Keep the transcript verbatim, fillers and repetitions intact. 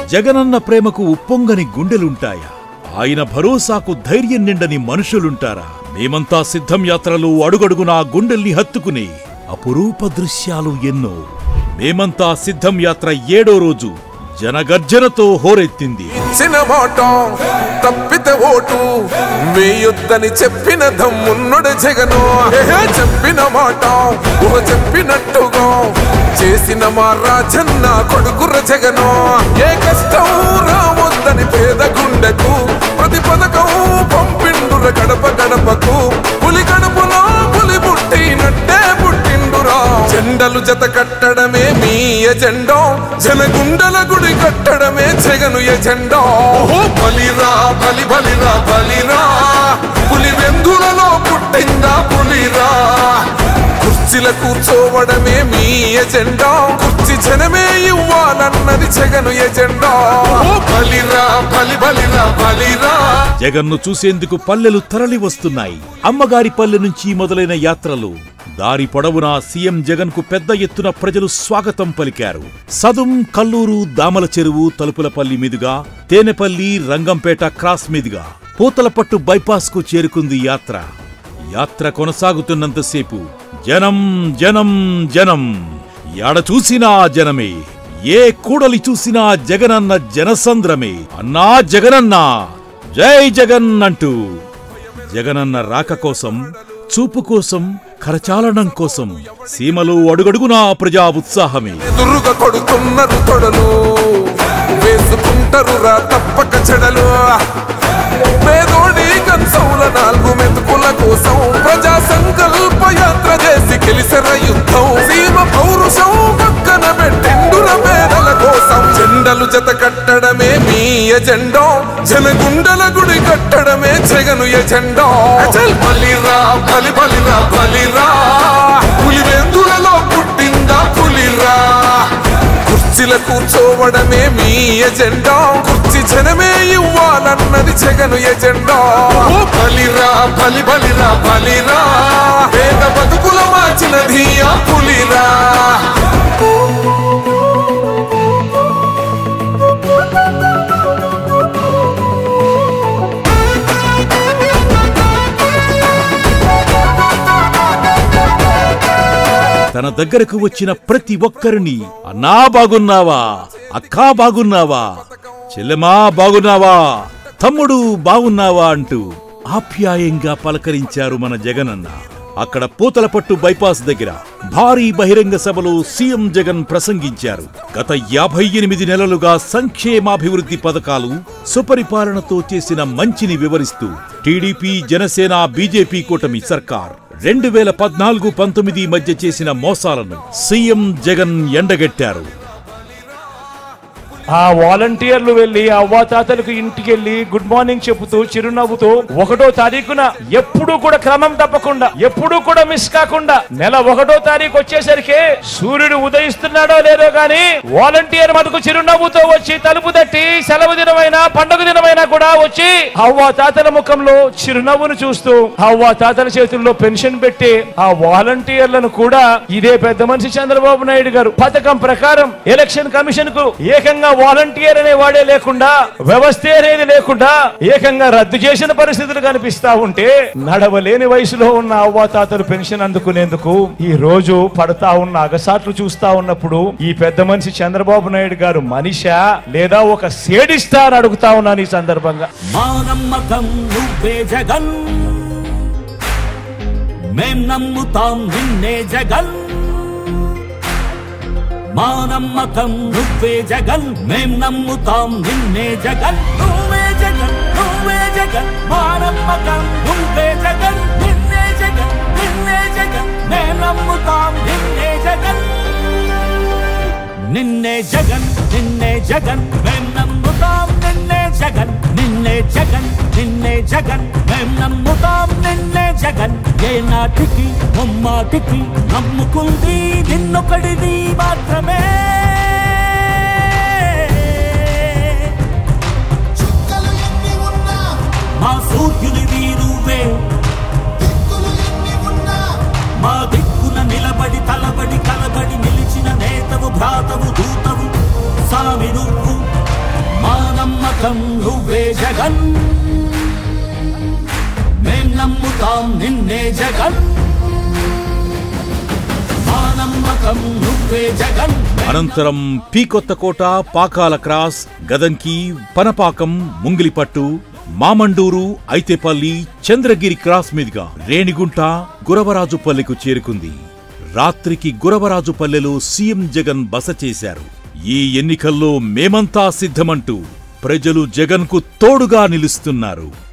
జగనన్న ప్రేమకు ఉప్పొంగని గుండెలుంటాయా? ఆయన భరోసాకు ధైర్యం నిండని మనుషులుంటారా? మేమంతా సిద్ధం యాత్రలో అడుగడుగునా గుండెల్ని హత్తుకునే అపురూప దృశ్యాలు ఎన్నో. మేమంతా సిద్ధం యాత్ర ఏడో రోజు జనగర్జనతో హోరెత్తింది. తప్పితే ఓటు వేయొద్దని చెప్పిన దమ్మున్నడు జగను. చెప్పిన మాట ఊహ చెప్పినట్టుగా చేసిన మా రాజన్న కొడుకుర జగను. ఏ కష్టం రావద్దని పేద గుండెకు ప్రతి పథకం పంపిండుర గడప గడపకు. పులి గడపలో పులి పుట్టినట్టే పుట్టిండురా. జెండలు జత కట్టడమే మీ ఎజెండా, జనగుండల గుడి కట్టడమే జగను ఎజెండా. బలిరా బలి బలిరా బలిరా, పులి వెందులలో పుట్టిందా పులిరా. కుర్చీల కూర్చోవడమే మీ ఎజెండా, కుర్చీ జనమే ఇవ్వాలన్నది జగను ఎజెండా. బలిరా బలి బలిరా బలిరా. జగన్ను చూసేందుకు పల్లెలు తరలి వస్తున్నాయి. అమ్మగారి పల్లె నుంచి మొదలైన యాత్రలు దారి పొడవునా సీఎం జగన్ కు పెద్ద ఎత్తున ప్రజలు స్వాగతం పలికారు. సదుం, కల్లూరు, దామల చెరువు, తలుపులపల్లి మీదుగా తేనెపల్లి, రంగంపేట క్రాస్ మీదుగా పూతలపట్టు బైపాస్ కు చేరుకుంది యాత్ర. యాత్ర కొనసాగుతున్నంతసేపు జనం జనం జనం, యాడ చూసినా జనమే. ఏ కూడలి చూసినా జగనన్న జనసంద్రమే. అన్నా జగనన్న, జై జగన్ అంటూ జగనన్న రాక కోసం, చూపు కోసం, కరచాలనం కోసం సీమలో అడుగడుగునా ప్రజా ఉత్సాహమే. దుర్గ కొడుతున్నారు తొడలు, వేసుకుంటారు రా తప్పక చెడలు. పేదోడి కంచౌల నాలుగు మెతుకుల కోసం ప్రజా సంకల్ప యాత్ర చేసి గెలిసెర యుద్ధం. సీమ పౌరుషం పక్కన పెట్టిండుర పేదల కోసం. జెండలు జత కట్టడమే మీ ఎజెండా, జనగుండల గుడి కట్టడమే జగను ఎజెండా. బలిరా బలి బలిరా బలిరా, పులి వెందులలో పుట్టిందా పులిరా. కుర్చీల కూర్చోవడమే మీ ఎజెండా, కుర్చీ జనమే ఇవ్వాలన్నది జగను ఎజెండా. బలిరా బలి బలిరా బలిరా, పేద బతుకుల మార్చినది ఆ పులిరా. తన దగ్గరకు వచ్చిన ప్రతి ఒక్కరిని అన్నా బాగున్నావా, అక్కా బాగున్నావా, చెల్లెమా బాగున్నావా, తమ్ముడు బాగున్నావా అంటూ ఆప్యాయంగా పలకరించారు మన జగనన్న. అక్కడ పూతలపట్టు బైపాస్ దగ్గర భారీ బహిరంగ సభలో సీఎం జగన్ ప్రసంగించారు. గత యాభై ఎనిమిది నెలలుగా సంక్షేమాభివృద్ధి పథకాలు, సుపరిపాలనతో చేసిన మంచిని వివరిస్తూ టీడీపీ, జనసేన, బీజేపీ కూటమి సర్కార్ రెండు వేల పద్నాలుగు పంతొమ్మిది మధ్య చేసిన మోసాలను సీఎం జగన్ ఎండగట్టారు. ఆ వాలంటీర్లు వెళ్లి అవ్వాతాతలకు ఇంటికి వెళ్లి గుడ్ మార్నింగ్ చెబుతూ చిరునవ్వుతూ ఒకటో తారీఖున ఎప్పుడు కూడా క్రమం తప్పకుండా, ఎప్పుడు కూడా మిస్ కాకుండా నెల ఒకటో తారీఖు వచ్చేసరికి సూర్యుడు ఉదయిస్తున్నాడో లేదో గాని వాలంటీర్ మటుకు చిరునవ్వుతో వచ్చి తలుపు తట్టి సెలవు దినమైనా పండుగ దినమైనా కూడా వచ్చి అవ్వాతాతల ముఖంలో చిరునవ్వును చూస్తూ అవ్వాతాతల చేతుల్లో పెన్షన్ పెట్టి ఆ వాలంటీర్లను కూడా ఇదే పెద్ద మనిషి చంద్రబాబు నాయుడు గారు పథకం ప్రకారం ఎలక్షన్ కమిషన్ కు ఏకంగా వాలంటీర్ అనే వాడే లేకుండా, వ్యవస్థ అనేది లేకుండా ఏకంగా రద్దు చేసిన పరిస్థితులు కనిపిస్తా ఉంటే నడవలేని వయసులో ఉన్న అవ్వాతాతలు పెన్షన్ అందుకునేందుకు ఈ రోజు పడతా ఉన్న అగసాట్లు చూస్తా ఉన్నప్పుడు ఈ పెద్ద మనిషి చంద్రబాబు నాయుడు గారు మనిషా లేదా ఒక సేడిస్తా అని అడుగుతా ఉన్నాను ఈ సందర్భంగా. మా నమ్మకం నువ్వే జగన్, మేం నమ్ముతాం నిన్నే జగన్. మా నమ్మకం నువ్వే జగన్, మేం నమ్ముతాం నిన్నే జగన్. నువ్వే జగన్, నువ్వే జగన్, మా నమ్మకం నువ్వే జగన్. నిన్నే జగన్, నిన్నే జగన్, మేం నమ్ముతాం నిన్నే జగన్. నిన్నే జగన్, నిన్నే జగన్, మేం నమ్ముతాం నిన్నే జగన్. నిన్నే జగన్, నిన్నే జగన్, మేం నమ్ముతాం నిన్నే జగన్. ఏ నాటికి ముమ్మాటికి నమ్ముకుంది నిన్నొకడిది మాత్రమే. మా సూర్యునివి నువ్వే, మా దిక్కున నిలబడి తలబడి కలబడి నిలిచిన నేతవు, భ్రాతవు, దూతవు సామి నువ్వు. నమ్మకం నువ్వే జగన్ మేం నమ్ముతాం నిన్నే జగన్ మా నమ్మకం నువ్వే జగన్. అనంతరం P Kothakota, Pakala cross, Gadanki, Panapakam, Mungilipattu, Mamanduru, Aithepalli, Chandragiri cross మీదుగా రేణిగుంట, గురవరాజుపల్లెకు చేరుకుంది. రాత్రికి గురవరాజుపల్లెలో సీఎం జగన్ బస చేశారు. ఈ ఎన్నికల్లో మేమంతా సిద్ధమంటూ ప్రజలు జగన్కు తోడుగా నిలుస్తున్నారు.